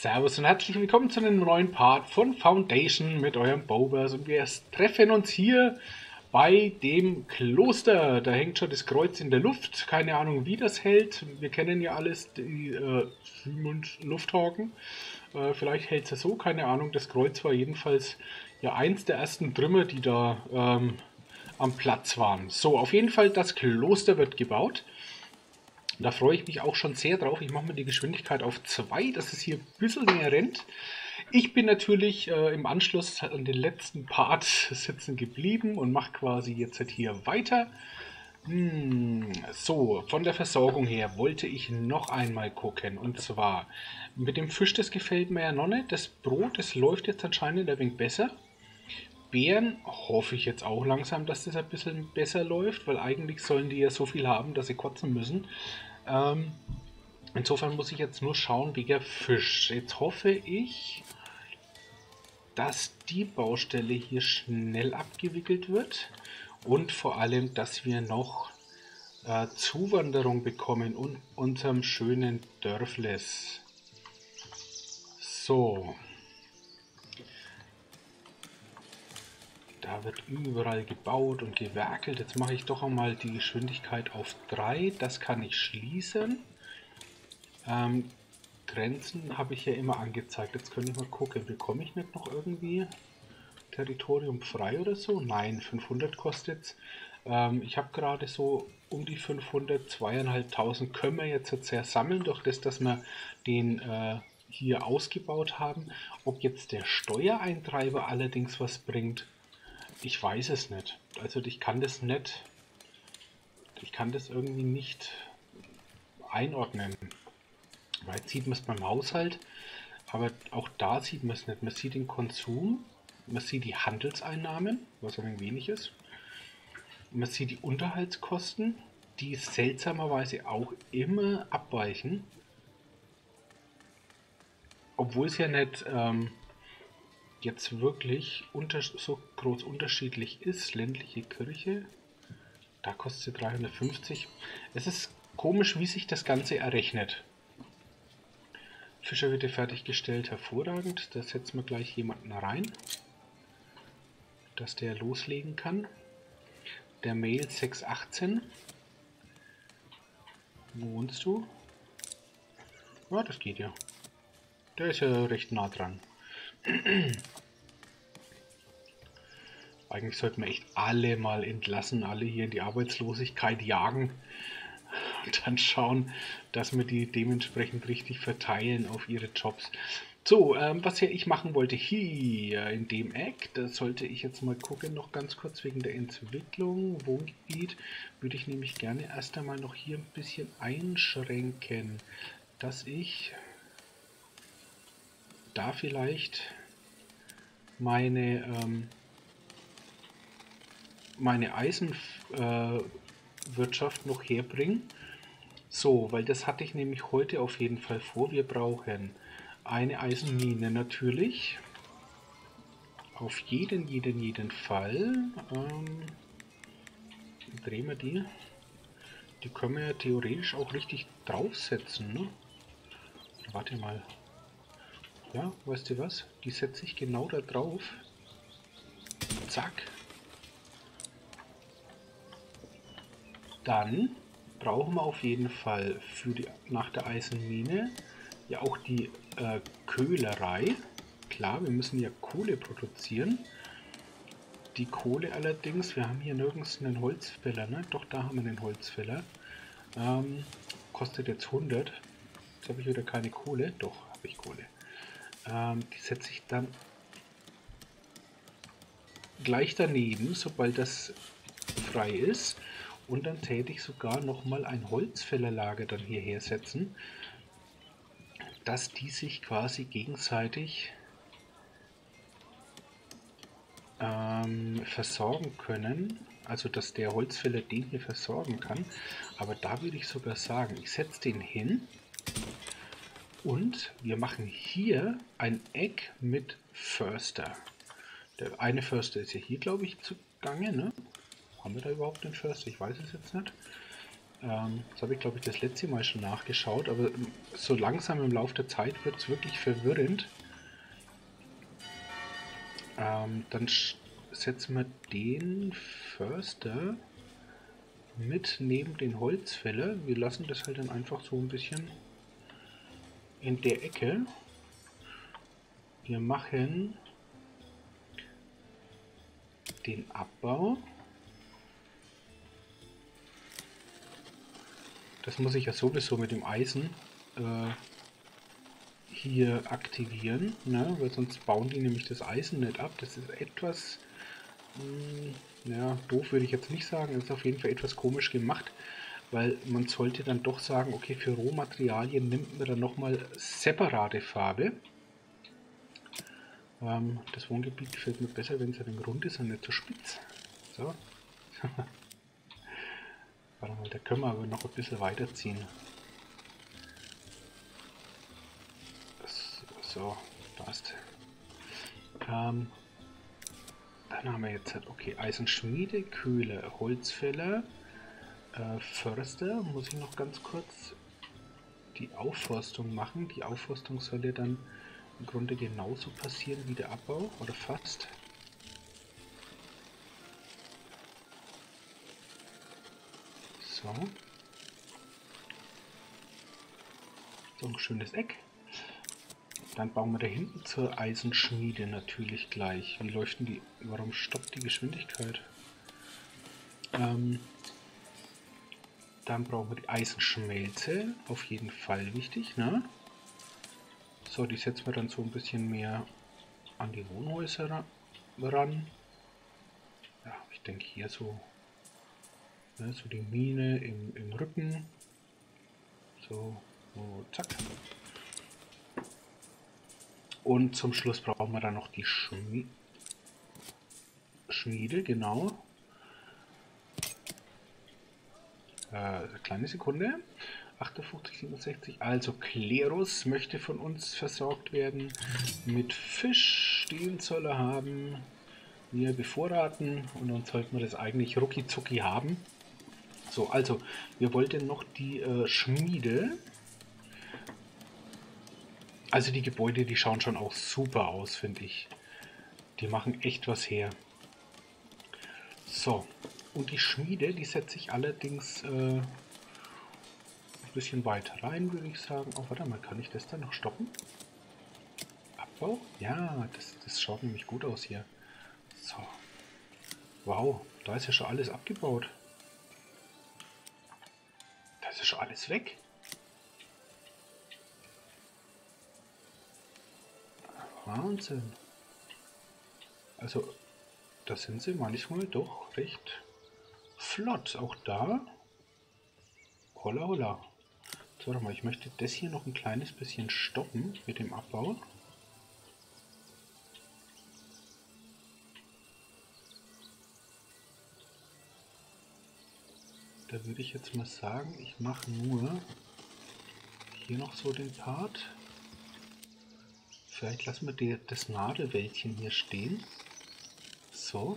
Servus und herzlich willkommen zu einem neuen Part von Foundation mit eurem Bowbers. Und wir treffen uns hier bei dem Kloster. Da hängt schon das Kreuz in der Luft. Keine Ahnung, wie das hält. Wir kennen ja alles die Siemens Lufthaken. Vielleicht hält es ja so, keine Ahnung. Das Kreuz war jedenfalls ja eins der ersten Trümmer, die da am Platz waren. So, auf jeden Fall, das Kloster wird gebaut. Da freue ich mich auch schon sehr drauf. Ich mache mal die Geschwindigkeit auf 2, dass es hier ein bisschen näher rennt. Ich bin natürlich im Anschluss an den letzten Part sitzen geblieben und mache quasi jetzt halt hier weiter. So, von der Versorgung her wollte ich noch einmal gucken. Und zwar mit dem Fisch, das gefällt mir ja noch nicht. Das Brot, das läuft jetzt anscheinend ein wenig besser. Beeren hoffe ich jetzt auch langsam, dass das ein bisschen besser läuft, weil eigentlich sollen die ja so viel haben, dass sie kotzen müssen. Insofern muss ich jetzt nur schauen wegen Fisch. Jetzt hoffe ich, dass die Baustelle hier schnell abgewickelt wird und vor allem, dass wir noch Zuwanderung bekommen und unserem schönen Dörfles. So. Da wird überall gebaut und gewerkelt. Jetzt mache ich doch einmal die Geschwindigkeit auf 3. Das kann ich schließen. Grenzen habe ich ja immer angezeigt. Jetzt könnte ich mal gucken. Bekomme ich nicht noch irgendwie Territorium frei oder so? Nein, 500 kostet es. Ich habe gerade so um die 500, 2.500 können wir jetzt sehr sammeln, durch das, dass wir den hier ausgebaut haben. Ob jetzt der Steuereintreiber allerdings was bringt, ich weiß es nicht. Also ich kann das irgendwie nicht einordnen. Weil jetzt sieht man es beim Haushalt, aber auch da sieht man es nicht. Man sieht den Konsum, man sieht die Handelseinnahmen, was ein wenig ist. Man sieht die Unterhaltskosten, die seltsamerweise auch immer abweichen. Obwohl es ja nicht jetzt wirklich so groß unterschiedlich ist. Ländliche Kirche, da kostet sie 350. Es ist komisch, wie sich das Ganze errechnet. Fischer wird fertiggestellt, hervorragend. Da setzen wir gleich jemanden rein, dass der loslegen kann. Der Mail 618. Wo wohnst du? Ja, das geht ja. Der ist ja recht nah dran. Eigentlich sollten wir echt alle mal entlassen, alle hier in die Arbeitslosigkeit jagen und dann schauen, dass wir die dementsprechend richtig verteilen auf ihre Jobs. So, was ja ich machen wollte hier in dem Eck, da sollte ich jetzt mal gucken, noch ganz kurz wegen der Entwicklung, Wohngebiet, würde ich nämlich gerne erst einmal noch hier ein bisschen einschränken, dass ich da vielleicht meine Eisenwirtschaft noch herbringen. So, weil das hatte ich nämlich heute auf jeden Fall vor. Wir brauchen eine Eisenmine natürlich. Auf jeden Fall. Drehen wir die. Die können wir ja theoretisch auch richtig draufsetzen, ne? Warte mal. Ja, weißt du was? Die setze ich genau da drauf. Zack. Dann brauchen wir auf jeden Fall nach der Eisenmine ja auch die Köhlerei. Klar, wir müssen ja Kohle produzieren. Die Kohle allerdings, wir haben hier nirgends einen Holzfäller, ne? Doch, da haben wir einen Holzfäller. Kostet jetzt 100. Jetzt habe ich wieder keine Kohle. Doch, habe ich Kohle. Die setze ich dann gleich daneben, sobald das frei ist. Und dann täte ich sogar noch mal ein Holzfällerlager dann hierher setzen, dass die sich quasi gegenseitig versorgen können. Also dass der Holzfäller den hier versorgen kann. Aber da würde ich sogar sagen, ich setze den hin und wir machen hier ein Eck mit Förster. Der eine Förster ist ja hier, glaube ich, zugange, ne? Haben wir da überhaupt einen Förster? Ich weiß es jetzt nicht. Das habe ich, glaube ich, das letzte Mal schon nachgeschaut, aber so langsam im Laufe der Zeit wird es wirklich verwirrend. Dann setzen wir den Förster mit neben den Holzfäller. Wir lassen das halt dann einfach so ein bisschen in der Ecke. Wir machen den Abbau. Das muss ich ja sowieso mit dem Eisen hier aktivieren, ne? Weil sonst bauen die nämlich das Eisen nicht ab. Das ist etwas, ja, doof würde ich jetzt nicht sagen, das ist auf jeden Fall etwas komisch gemacht, weil man sollte dann doch sagen, okay, für Rohmaterialien nimmt man dann nochmal separate Farbe. Das Wohngebiet gefällt mir besser, wenn es ja rund ist und nicht so spitz. So. Warte mal, da können wir aber noch ein bisschen weiterziehen. So, passt. Dann haben wir jetzt halt, okay, Eisenschmiede, Köhler, Holzfäller, Förster. Muss ich noch ganz kurz die Aufforstung machen. Die Aufforstung soll ja dann im Grunde genauso passieren wie der Abbau, oder fast. So. So ein schönes Eck. Dann bauen wir da hinten zur Eisenschmiede natürlich gleich. Wie läuft denn die? Warum stoppt die Geschwindigkeit? Dann brauchen wir die Eisenschmelze. Auf jeden Fall wichtig, ne? So, die setzen wir dann so ein bisschen mehr an die Wohnhäuser ran. Ja, ich denke hier so, ne, so die Mine im Rücken. So, zack. Und zum Schluss brauchen wir dann noch die Schmiede, genau. Kleine Sekunde. 58, 67. Also Klerus möchte von uns versorgt werden mit Fisch. Den soll er haben. Wir bevorraten und dann sollten wir das eigentlich rucki zucki haben. So, also wir wollten noch die Schmiede. Also die Gebäude, die schauen schon auch super aus, finde ich. Die machen echt was her. So, und die Schmiede, die setze ich allerdings ein bisschen weiter rein, würde ich sagen. Oh, warte mal, kann ich das dann noch stoppen? Abbau? Ja, das schaut nämlich gut aus hier. So. Wow, da ist ja schon alles abgebaut. Da ist ja schon alles weg. Wahnsinn. Also, da sind sie manchmal doch recht flott. Auch da. Holla holla. So, warte mal, ich möchte das hier noch ein kleines bisschen stoppen mit dem Abbau. Da würde ich jetzt mal sagen, ich mache nur hier noch so den Part. Vielleicht lassen wir das Nadelwäldchen hier stehen. So.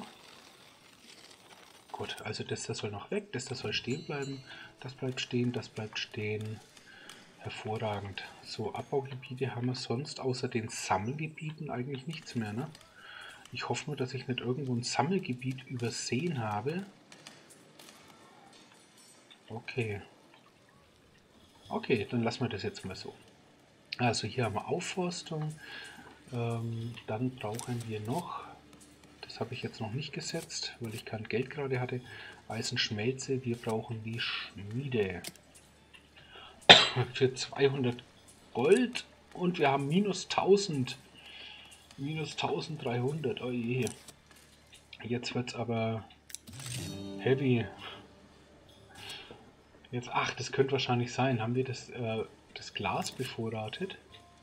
Gut, also das soll noch weg, das soll stehen bleiben. Das bleibt stehen, das bleibt stehen. Hervorragend. So, Abbaugebiete haben wir sonst außer den Sammelgebieten eigentlich nichts mehr, ne? Ich hoffe nur, dass ich nicht irgendwo ein Sammelgebiet übersehen habe. Okay. Okay, dann lassen wir das jetzt mal so. Also hier haben wir Aufforstung. Dann brauchen wir noch, das habe ich jetzt noch nicht gesetzt, weil ich kein Geld gerade hatte, Eisenschmelze. Wir brauchen die Schmiede. Für 200 Gold und wir haben minus 1000. Minus 1300. Oh je. Jetzt wird es aber heavy. Jetzt, ach, das könnte wahrscheinlich sein. Haben wir das Glas bevorratet?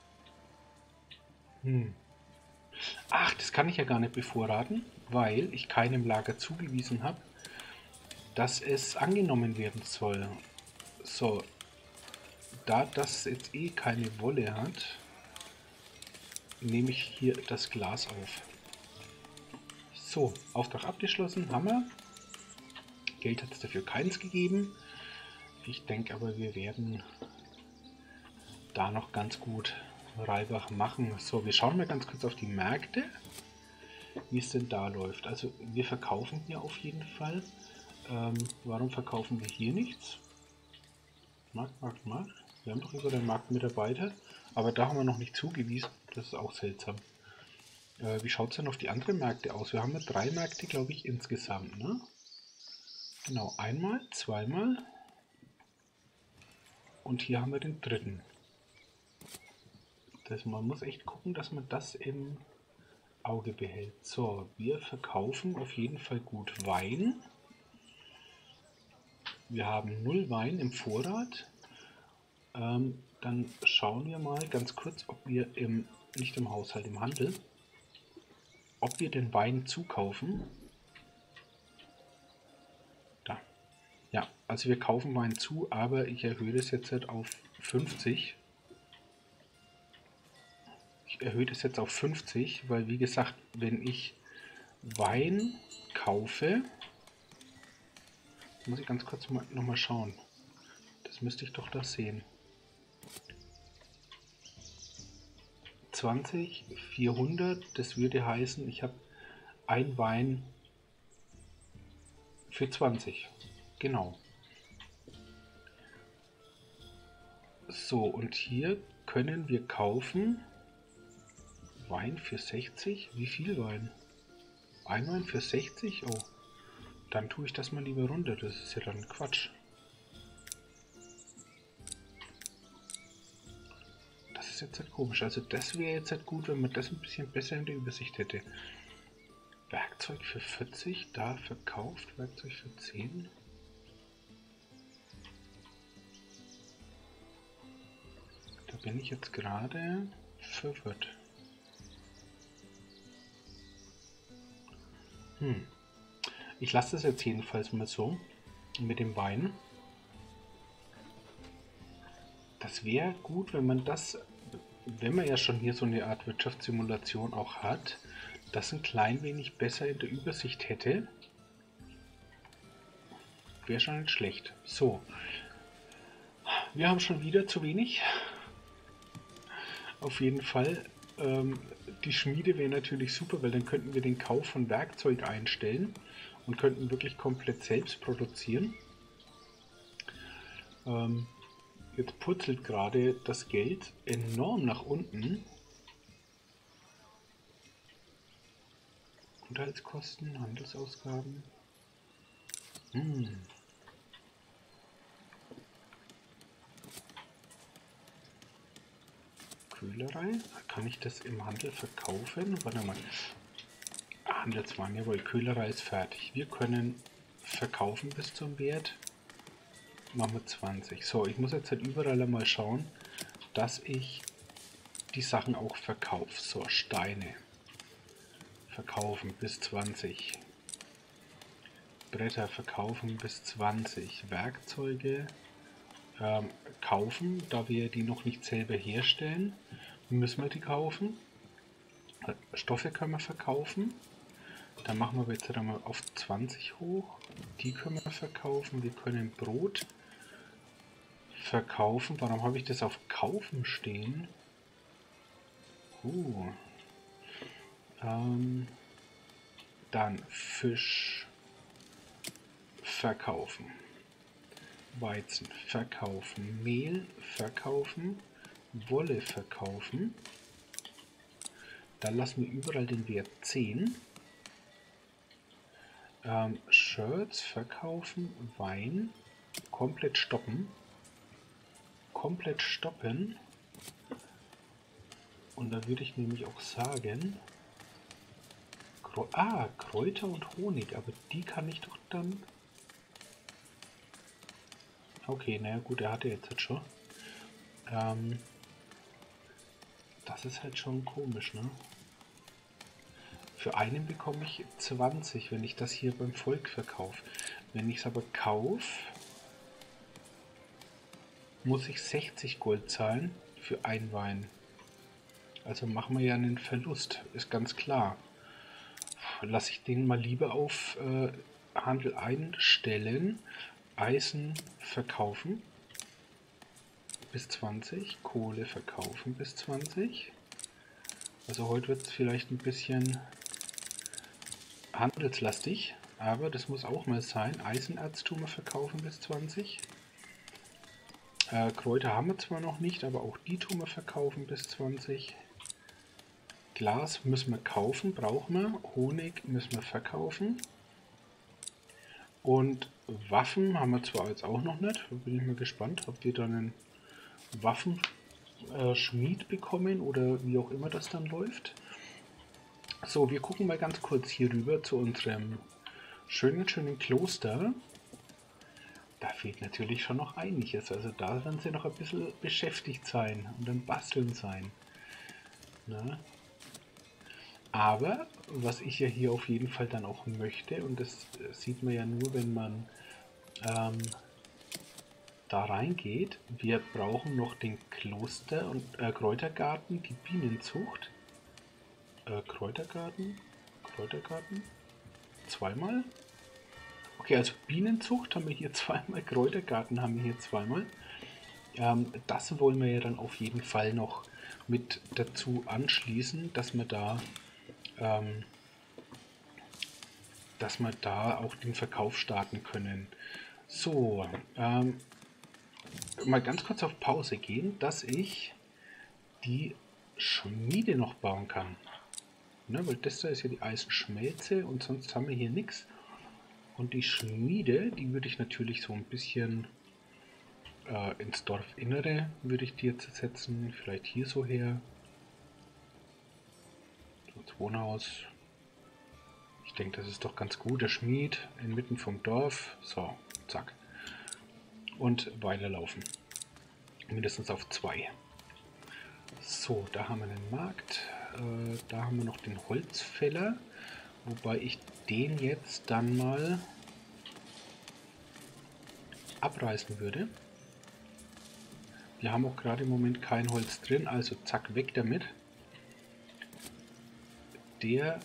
Ach, das kann ich ja gar nicht bevorraten, weil ich keinem Lager zugewiesen habe, dass es angenommen werden soll. So, da das jetzt eh keine Wolle hat, nehme ich hier das Glas auf. So, Auftrag abgeschlossen, haben wir. Geld hat es dafür keins gegeben. Ich denke aber, wir werden da noch ganz gut Reibach machen. So, wir schauen mal ganz kurz auf die Märkte, wie es denn da läuft. Also wir verkaufen hier auf jeden Fall. Warum verkaufen wir hier nichts? Markt. Wir haben doch über den Marktmitarbeiter, aber da haben wir noch nicht zugewiesen. Das ist auch seltsam. Wie schaut es denn auf die anderen Märkte aus? Wir haben ja 3 Märkte, glaube ich, insgesamt, ne? Genau, einmal, zweimal und hier haben wir den dritten. Man muss echt gucken, dass man das im Auge behält. So, wir verkaufen auf jeden Fall gut Wein. Wir haben 0 Wein im Vorrat. Dann schauen wir mal ganz kurz, ob wir nicht im Haushalt, im Handel, ob wir den Wein zukaufen. Da. Ja, also wir kaufen Wein zu, aber ich erhöhe das jetzt halt auf 50. Ich erhöhe das jetzt auf 50, weil wie gesagt, wenn ich Wein kaufe, muss ich ganz kurz nochmal schauen. Das müsste ich doch da sehen. 20, 400, das würde heißen, ich habe ein Wein für 20. Genau. So, und hier können wir kaufen Wein für 60. Wie viel Wein? Ein Wein für 60? Oh, dann tue ich das mal lieber runter. Das ist ja dann Quatsch. Das ist jetzt halt komisch. Also das wäre jetzt halt gut, wenn man das ein bisschen besser in der Übersicht hätte. Werkzeug für 40, da verkauft. Werkzeug für 10. Da bin ich jetzt gerade verwirrt. Ich lasse das jetzt jedenfalls mal so mit dem Wein. Das wäre gut, wenn man das, wenn man ja schon hier so eine Art Wirtschaftssimulation auch hat, das ein klein wenig besser in der Übersicht hätte. Wäre schon nicht schlecht. So, wir haben schon wieder zu wenig. Auf jeden Fall. Die Schmiede wäre natürlich super, weil dann könnten wir den Kauf von Werkzeug einstellen und könnten wirklich komplett selbst produzieren. Jetzt purzelt gerade das Geld enorm nach unten. Unterhaltskosten, Handelsausgaben. Köhlerei. Kann ich das im Handel verkaufen? Warte mal. Handelswaren, jawohl, Köhlerei ist fertig. Wir können verkaufen bis zum Wert. Machen wir 20. So, ich muss jetzt halt überall einmal schauen, dass ich die Sachen auch verkaufe. So, Steine. Verkaufen bis 20. Bretter verkaufen bis 20. Werkzeuge kaufen, da wir die noch nicht selber herstellen, müssen wir die kaufen. Stoffe können wir verkaufen. Dann machen wir jetzt einmal auf 20 hoch. Die können wir verkaufen. Wir können Brot verkaufen. Warum habe ich das auf Kaufen stehen? Dann Fisch verkaufen. Weizen verkaufen. Mehl verkaufen. Wolle verkaufen. Dann lassen wir überall den Wert 10. Shirts verkaufen. Wein komplett stoppen. Komplett stoppen. Und da würde ich nämlich auch sagen, Kräuter und Honig, aber die kann ich doch dann... Okay, naja gut, er hatte jetzt schon. Das ist halt schon komisch, ne? Für einen bekomme ich 20, wenn ich das hier beim Volk verkaufe. Wenn ich es aber kaufe, muss ich 60 Gold zahlen für ein Wein. Also machen wir ja einen Verlust, ist ganz klar. Lasse ich den mal lieber auf Handel einstellen, Eisen verkaufen bis 20, Kohle verkaufen bis 20. Also heute wird es vielleicht ein bisschen handelslastig, aber das muss auch mal sein. Eisenerz tun wir verkaufen bis 20. Kräuter haben wir zwar noch nicht, aber auch die tun wir verkaufen bis 20. Glas müssen wir kaufen, brauchen wir. Honig müssen wir verkaufen. Und Waffen haben wir zwar jetzt auch noch nicht. Da bin ich mal gespannt, ob wir dann einen Waffenschmied bekommen oder wie auch immer das dann läuft. So, wir gucken mal ganz kurz hier rüber zu unserem schönen Kloster. Da fehlt natürlich schon noch einiges. Also da werden sie noch ein bisschen beschäftigt sein und am Basteln sein. Na? Aber was ich ja hier auf jeden Fall dann auch möchte, und das sieht man ja nur, wenn man da reingeht, wir brauchen noch den Kloster- und Kräutergarten, die Bienenzucht. Kräutergarten? Zweimal? Okay, also Bienenzucht haben wir hier zweimal, Kräutergarten haben wir hier zweimal. Das wollen wir ja dann auf jeden Fall noch mit dazu anschließen, dass wir da auch den Verkauf starten können. So, mal ganz kurz auf Pause gehen, dass ich die Schmiede noch bauen kann. Ne, weil das da ist ja die Eisenschmelze und sonst haben wir hier nichts. Und die Schmiede, die würde ich natürlich so ein bisschen ins Dorfinnere würde ich die jetzt setzen. Vielleicht hier so her. Das Wohnhaus. Ich denke, das ist doch ganz gut. Der Schmied inmitten vom Dorf. So, zack. Und weiterlaufen. Mindestens auf 2. So, da haben wir den Markt. Da haben wir noch den Holzfäller. Wobei ich den jetzt dann mal abreißen würde. Wir haben auch gerade im Moment kein Holz drin, also zack, weg damit. Der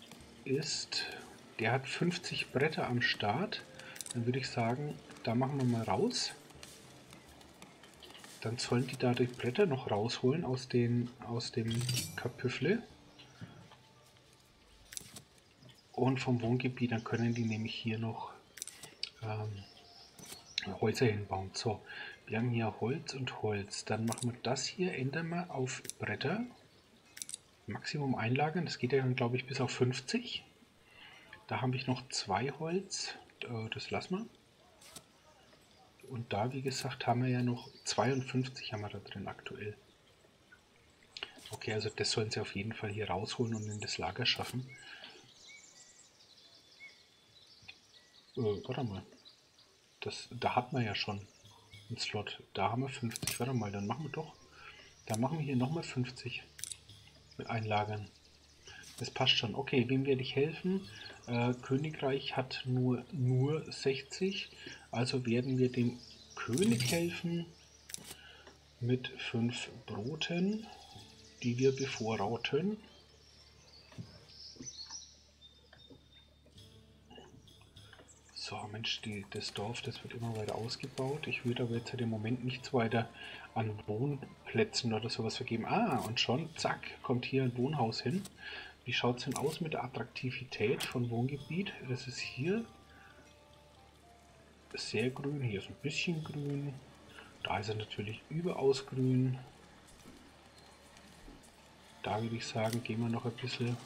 hat 50 Bretter am Start. Dann würde ich sagen, da machen wir mal raus. Dann sollen die da die Bretter noch rausholen aus dem Kapüffle. Und vom Wohngebiet, dann können die nämlich hier noch Häuser hinbauen. So, wir haben hier Holz und Holz. Dann machen wir das hier, ändern wir auf Bretter. Maximum einlagern, das geht ja dann glaube ich bis auf 50. Da habe ich noch 2 Holz, das lassen wir. Und da, wie gesagt, haben wir ja noch 52 haben wir da drin aktuell. Okay, also das sollen sie auf jeden Fall hier rausholen und in das Lager schaffen. Warte mal. Da hat man ja schon einen Slot. Da haben wir 50. Warte mal, dann machen wir doch. Dann machen wir hier nochmal 50 mit einlagern. Das passt schon. Okay, wem werde ich helfen? Königreich hat nur 60. Also werden wir dem König helfen mit 5 Broten, die wir bevorraten. So, Mensch, das Dorf, das wird immer weiter ausgebaut. Ich würde aber jetzt halt im Moment nichts weiter an Wohnplätzen oder sowas vergeben. Ah, und schon, zack, kommt hier ein Wohnhaus hin. Wie schaut es denn aus mit der Attraktivität von Wohngebiet? Das ist hier sehr grün, hier ist ein bisschen grün. Da ist er natürlich überaus grün. Da würde ich sagen, gehen wir noch ein bisschen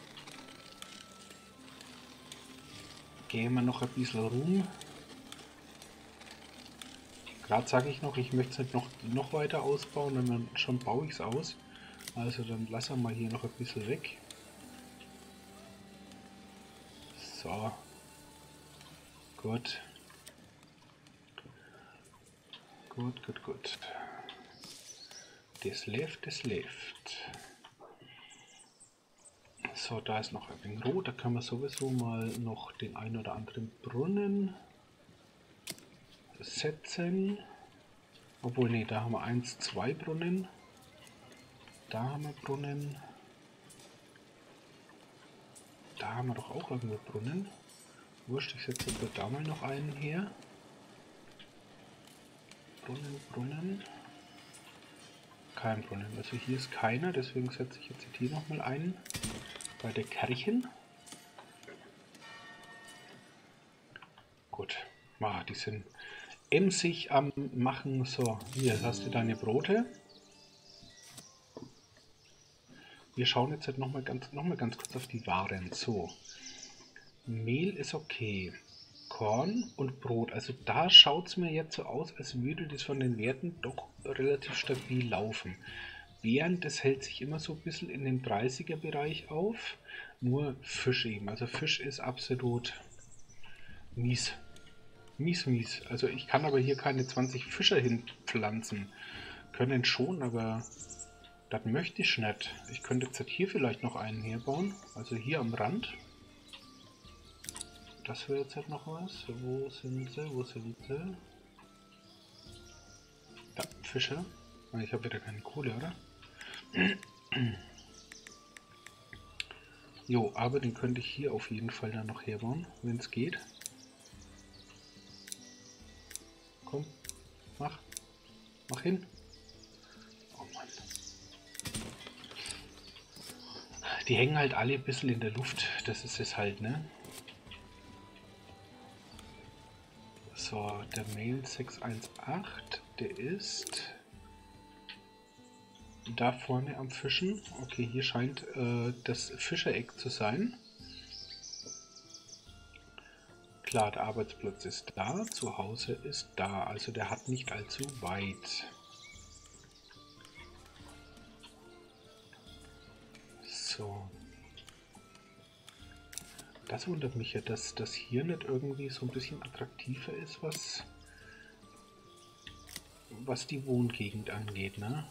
rum. Gerade sage ich noch, ich möchte es nicht noch weiter ausbauen, dann schon baue ich es aus. Also dann lassen wir mal hier noch ein bisschen weg. So. Gut. Gut. Das läuft. So, da ist noch ein wenig rot. Da können wir sowieso mal noch den einen oder anderen Brunnen setzen. Obwohl, nee, da haben wir 1, 2 Brunnen. Da haben wir Brunnen. Da haben wir doch auch irgendwo Brunnen. Wurscht, ich setze da mal noch einen her. Brunnen. Kein Brunnen. Also hier ist keiner, deswegen setze ich jetzt hier nochmal ein. Bei der Kerchen. Gut. Die sind emsig am Machen. So, hier hast du deine Brote. Wir schauen jetzt halt nochmal ganz kurz auf die Waren. So, Mehl ist okay. Korn und Brot. Also da schaut es mir jetzt so aus, als würde das von den Werten doch relativ stabil laufen. Beeren, das hält sich immer so ein bisschen in den 30er Bereich auf. Nur Fisch eben. Also Fisch ist absolut mies. Mies. Also ich kann aber hier keine 20 Fischer hinpflanzen. Können schon, aber das möchte ich nicht. Ich könnte jetzt hier vielleicht noch einen herbauen. Also hier am Rand. Das wäre jetzt halt noch was. Wo sind sie? Ja, Fische. Ich habe wieder keine Kohle, oder? Jo, aber den könnte ich hier auf jeden Fall dann noch herbauen, wenn es geht. Komm, mach hin. Oh Mann. Die hängen halt alle ein bisschen in der Luft, das ist es halt, ne? So, der Mail 618, der ist da vorne am Fischen. Okay, hier scheint das Fischereck zu sein. Klar, der Arbeitsplatz ist da, zu Hause ist da, also der hat nicht allzu weit. So. Das wundert mich ja, dass das hier nicht irgendwie so ein bisschen attraktiver ist, was die Wohngegend angeht, ne?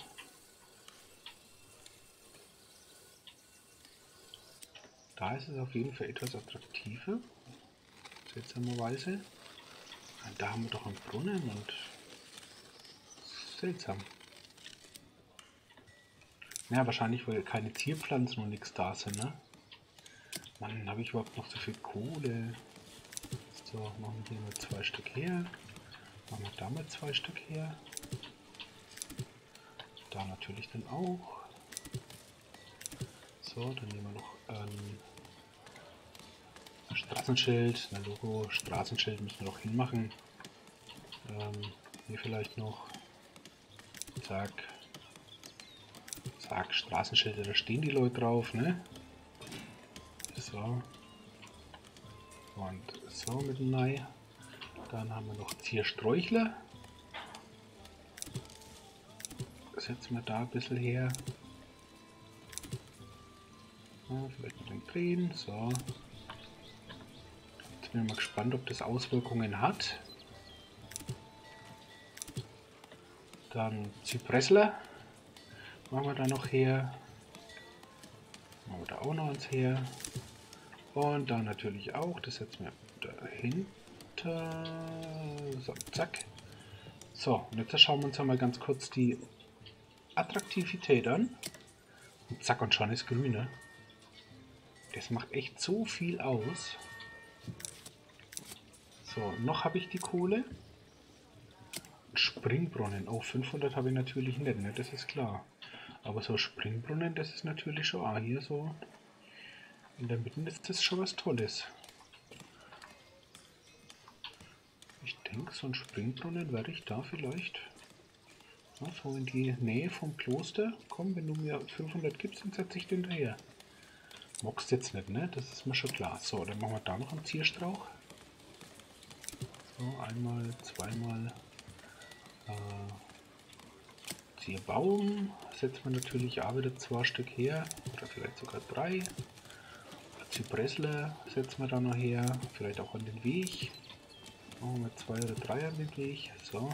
Da ist es auf jeden Fall etwas attraktiver, seltsamerweise. Da haben wir doch einen Brunnen und seltsam. Ja, wahrscheinlich, weil keine Zierpflanzen und nichts da sind, ne? Mann, habe ich überhaupt noch so viel Kohle? So, machen wir hier mal 2 Stück her. Machen wir da mal 2 Stück her. Da natürlich dann auch. So, dann nehmen wir noch ein Straßenschild. Na Logo, Straßenschild müssen wir noch hinmachen. Hier vielleicht noch. Zack. Zack, Straßenschilder, da stehen die Leute drauf, ne? So. Und so mit dem Nei. Dann haben wir noch Ziersträuchler. Setzen wir da ein bisschen her. Ja, vielleicht mit den Drehen. So. Jetzt bin ich mal gespannt, ob das Auswirkungen hat. Dann Zypressler. Machen wir da noch her. Machen wir da auch noch eins her. Und da natürlich auch. Das setzen wir dahinter. So, zack. So, und jetzt schauen wir uns einmal ganz kurz die Attraktivität an. Und zack, und schon ist grün, ne? Das macht echt so viel aus. So, noch habe ich die Kohle. Springbrunnen. Oh, 500 habe ich natürlich nicht, ne? Das ist klar. Aber so Springbrunnen, das ist natürlich schon hier so. In der Mitte ist das schon was Tolles. Ich denke, so ein Springbrunnen werde ich da vielleicht so in die Nähe vom Kloster kommen. Wenn du mir 500 gibst, dann setze ich den daher. Mockst jetzt nicht, ne? Das ist mir schon klar. So, dann machen wir da noch einen Zierstrauch. So, einmal, zweimal. Zierbaum. Setzen wir natürlich auch wieder 2 Stück her. Oder vielleicht sogar 3. Zypressler setzen wir da noch her. Vielleicht auch an den Weg. Machen wir 2 oder 3 an den Weg. So.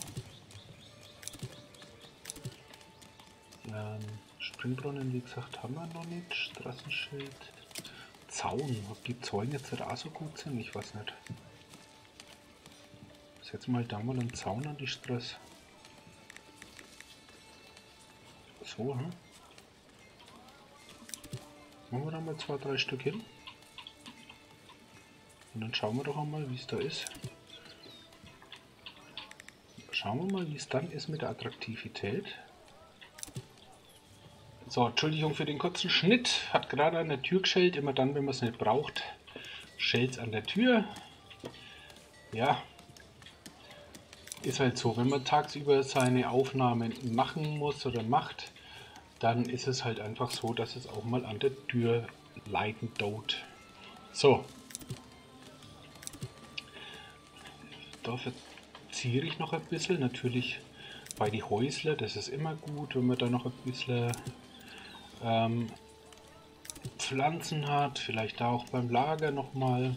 Springbrunnen, wie gesagt, haben wir noch nicht. Straßenschild. Zaun. Ob die Zäune jetzt auch so gut sind? Ich weiß nicht. Setzen wir halt da mal einen Zaun an die Straße. So, hm? Machen wir da mal 2, 3 Stück hin. Und dann schauen wir doch einmal, wie es da ist. schauen wir mal, wie es dann ist mit der Attraktivität. So, Entschuldigung für den kurzen Schnitt. Hat gerade an der Tür geschellt. Immer dann, wenn man es nicht braucht, schellt es an der Tür. Ja, ist halt so. Wenn man tagsüber seine Aufnahmen machen muss oder macht, dann ist es halt einfach so, dass es auch mal an der Tür leiden tut. So. Da verziere ich noch ein bisschen. Natürlich bei die Häusler, das ist immer gut, wenn man da noch ein bisschen Pflanzen hat. Vielleicht da auch beim Lager nochmal.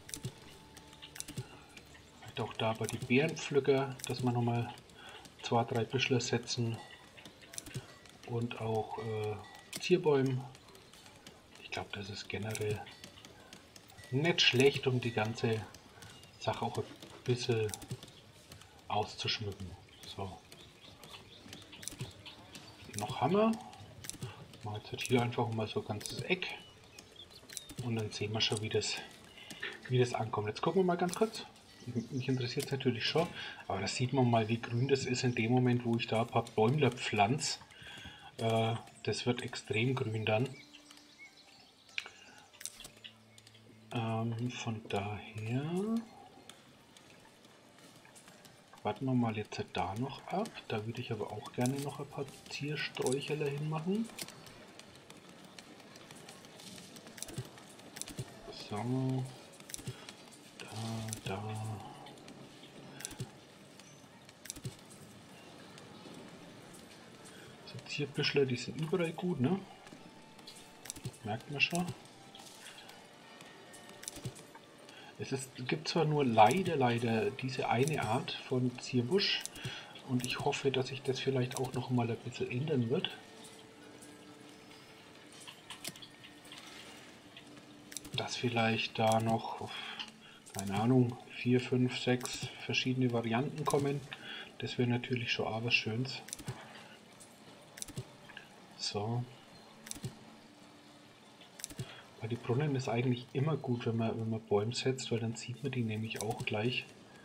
Vielleicht auch da bei die Beerenpflücker, dass man nochmal 2, 3 Büschler setzen. Und auch Zierbäume. Ich glaube, das ist generell nicht schlecht, um die ganze Sache auch ein bisschen auszuschmücken. So. Noch Hammer. Mal jetzt hier einfach mal so ein ganzes Eck. Und dann sehen wir schon, wie das ankommt. Jetzt gucken wir mal ganz kurz. Mich interessiert es natürlich schon. Aber das sieht man mal, wie grün das ist in dem Moment, wo ich da ein paar Bäumler pflanze. Das wird extrem grün dann. Von daher warten wir mal jetzt da noch ab. Da würde ich aber auch gerne noch ein paar Ziersträucherler hinmachen. So. Da. So Zierbüschler, die sind überall gut, ne? Merkt man schon. Gibt zwar nur leider diese eine Art von Zierbusch und ich hoffe, dass sich das vielleicht auch noch mal ein bisschen ändern wird. Dass vielleicht da noch, keine Ahnung, 4, 5, 6 verschiedene Varianten kommen. Das wäre natürlich schon auch was Schönes. So. Bei den Brunnen ist eigentlich immer gut, wenn man Bäume setzt, weil dann sieht man die nämlich auch gleich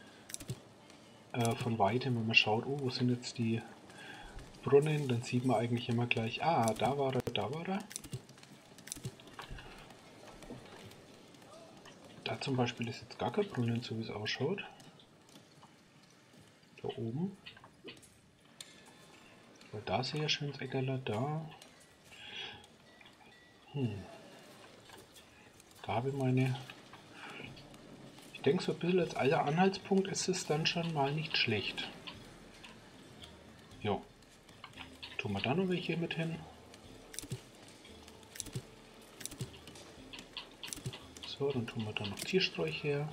von weitem, wenn man schaut, oh, wo sind jetzt die Brunnen, dann sieht man eigentlich immer gleich, ah, da war er, da war er. Da zum Beispiel ist jetzt gar kein Brunnen, so wie es ausschaut. Da oben. Weil da ist ja schönes Eckerler, da. Da habe ich meine... Ich denke, so ein bisschen als alter Anhaltspunkt ist es dann schon mal nicht schlecht. Jo. Tun wir da noch welche mit hin. So, dann tun wir da noch Ziersträuche her.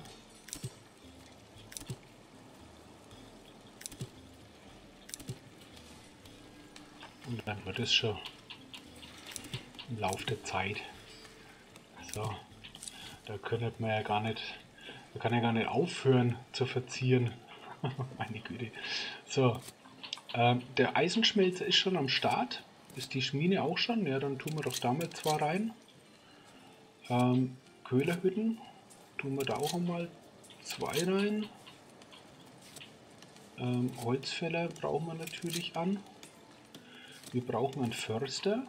Und dann wird es schon im Laufe der Zeit. So, da könnte man ja gar nicht, da kann ja gar nicht aufhören zu verzieren. Meine Güte. So, der Eisenschmelzer ist schon am Start. Ist die Schmiede auch schon? Ja, dann tun wir doch da mal 2 rein. Köhlerhütten tun wir da auch einmal 2 rein. Holzfäller brauchen wir natürlich an. Wir brauchen einen Förster.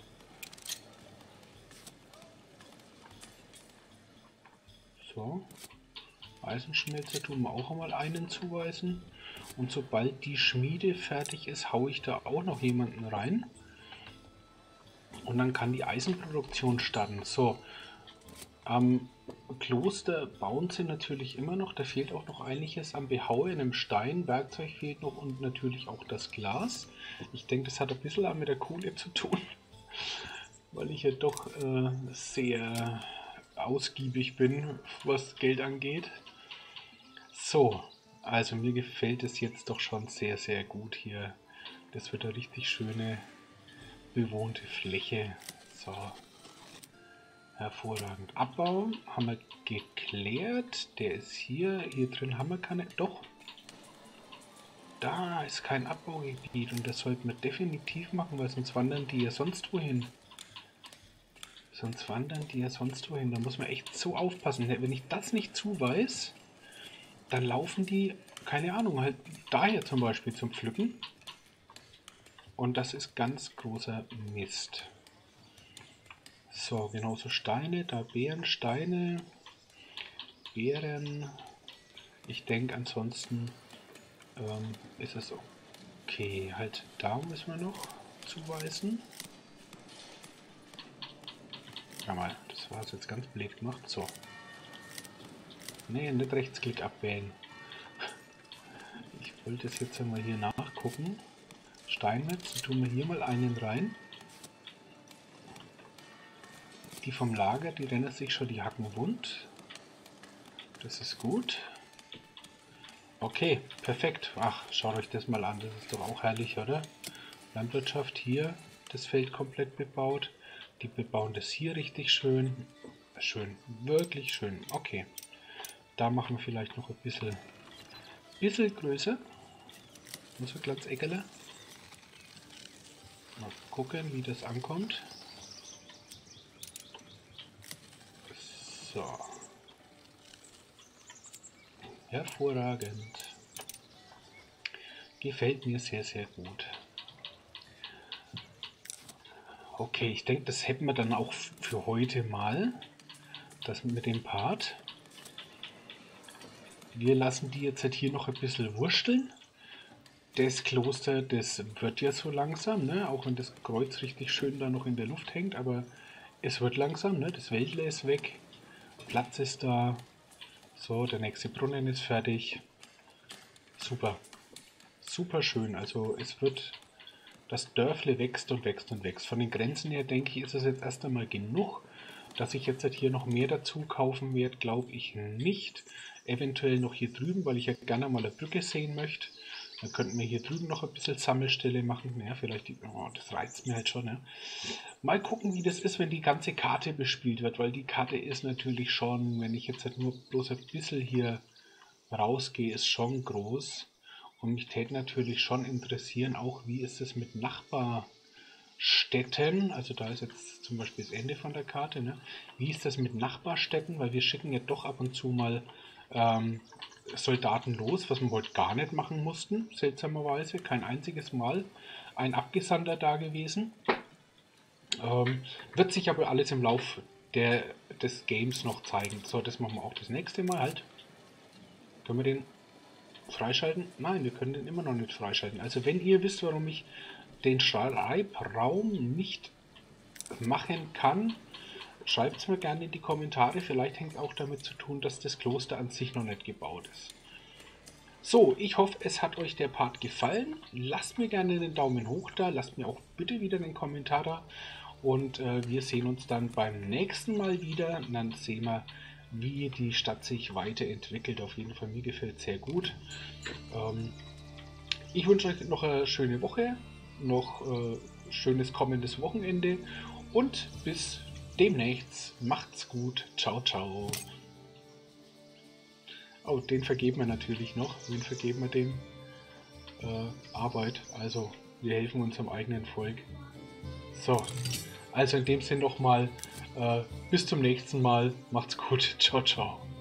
So. Eisenschmelzer tun wir auch einmal einen zuweisen. Und sobald die Schmiede fertig ist, haue ich da auch noch jemanden rein. Und dann kann die Eisenproduktion starten. So. Am Kloster bauen sie natürlich immer noch. Da fehlt auch noch einiges am behauenem Stein. Werkzeug fehlt noch und natürlich auch das Glas. Ich denke, das hat ein bisschen mit der Kohle zu tun, weil ich ja doch sehr ausgiebig bin, was Geld angeht. So, also mir gefällt es jetzt doch schon sehr, sehr gut hier. Das wird eine richtig schöne bewohnte Fläche. So. Hervorragend. Abbau haben wir geklärt. Der ist hier. Hier drin haben wir keine. Doch. Da ist kein Abbaugebiet und das sollten wir definitiv machen, weil sonst wandern die ja sonst wohin. Sonst wandern die ja sonst wohin. Da muss man echt so aufpassen. Wenn ich das nicht zuweis, dann laufen die keine Ahnung, halt daher zum Beispiel zum Pflücken. Und das ist ganz großer Mist. So, genauso Steine, da Beeren, Steine, Beeren. Ich denke ansonsten ist es okay. Halt da müssen wir noch zuweisen. Ja mal, das war es jetzt ganz blöd gemacht. So. Nee, nicht Rechtsklick abwählen. Ich wollte es jetzt einmal hier nachgucken. Steinmetz, tun wir hier mal einen rein. Die vom Lager, die rennen sich schon die Hacken wund. Das ist gut. Okay, perfekt. Ach, schaut euch das mal an. Das ist doch auch herrlich, oder? Landwirtschaft hier, das Feld komplett bebaut. Die bebauen das hier richtig schön. Schön, wirklich schön. Okay. Da machen wir vielleicht noch ein bisschen größer. Nur so ein kleines Eckerle. Mal gucken, wie das ankommt. So. Hervorragend. Gefällt mir sehr, sehr gut. Okay, ich denke, das hätten wir dann auch für heute mal. Das mit dem Part. Wir lassen die jetzt halt hier noch ein bisschen wursteln. Das Kloster, das wird ja so langsam, ne? Auch wenn das Kreuz richtig schön da noch in der Luft hängt, aber es wird langsam, ne? Das Wäldle ist weg, Platz ist da. So, der nächste Brunnen ist fertig. Super. Super schön. Also es wird, das Dörfle wächst und wächst und wächst. Von den Grenzen her denke ich, ist es jetzt erst einmal genug. Dass ich jetzt hier noch mehr dazu kaufen werde, glaube ich nicht. Eventuell noch hier drüben, weil ich ja gerne mal eine Brücke sehen möchte. Dann könnten wir hier drüben noch ein bisschen Sammelstelle machen. Ja, vielleicht, das reizt mir halt schon. Ne? Mal gucken, wie das ist, wenn die ganze Karte bespielt wird, weil die Karte ist natürlich schon, wenn ich jetzt halt nur bloß ein bisschen hier rausgehe, ist schon groß. Und mich täte natürlich schon interessieren, auch wie ist es mit Nachbarstädten, also da ist jetzt zum Beispiel das Ende von der Karte, ne? Wie ist das mit Nachbarstädten, weil wir schicken ja doch ab und zu mal Soldaten los, was wir heute gar nicht machen mussten, seltsamerweise, kein einziges Mal ein Abgesandter da gewesen. Wird sich aber alles im Lauf des Games noch zeigen. So, das machen wir auch das nächste Mal halt. Können wir den freischalten? Nein, wir können den immer noch nicht freischalten. Also wenn ihr wisst, warum ich den Schreibraum nicht machen kann, schreibt es mir gerne in die Kommentare. Vielleicht hängt es auch damit zu tun, dass das Kloster an sich noch nicht gebaut ist. So, ich hoffe, es hat euch der Part gefallen. Lasst mir gerne einen Daumen hoch da. Lasst mir auch bitte wieder einen Kommentar da. Und wir sehen uns dann beim nächsten Mal wieder. Und dann sehen wir, wie die Stadt sich weiterentwickelt. Auf jeden Fall, mir gefällt es sehr gut. Ich wünsche euch noch eine schöne Woche. Noch schönes kommendes Wochenende. Und bis demnächst. Macht's gut. Ciao, ciao. Oh, den vergeben wir natürlich noch. Wen vergeben wir dem? Arbeit. Also, wir helfen unserem eigenen Volk. So, also in dem Sinn nochmal, bis zum nächsten Mal. Macht's gut. Ciao, ciao.